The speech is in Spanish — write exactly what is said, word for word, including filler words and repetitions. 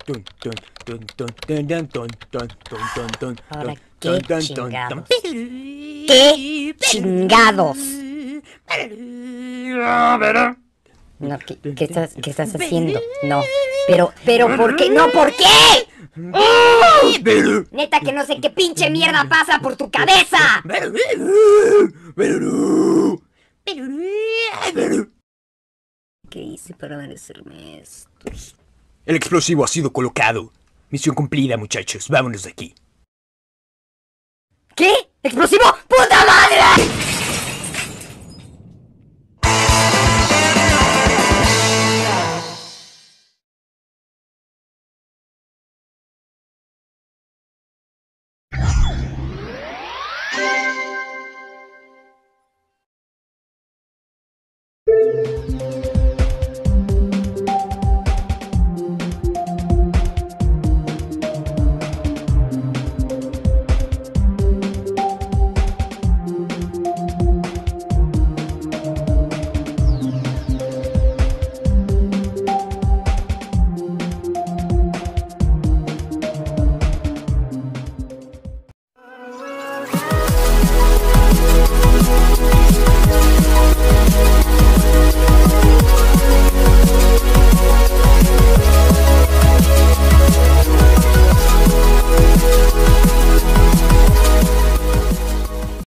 Ahora, ¿qué chingados? ¿Qué chingados? No, ¿qué, qué estás, qué estás haciendo? No. Pero, pero, ¿por qué? ¡No, ¿por qué! Neta que no sé qué pinche mierda pasa por tu cabeza. ¿Qué hice para merecerme esto? El explosivo ha sido colocado. Misión cumplida, muchachos. Vámonos de aquí. ¿Qué? ¿Explosivo? ¡Puta madre!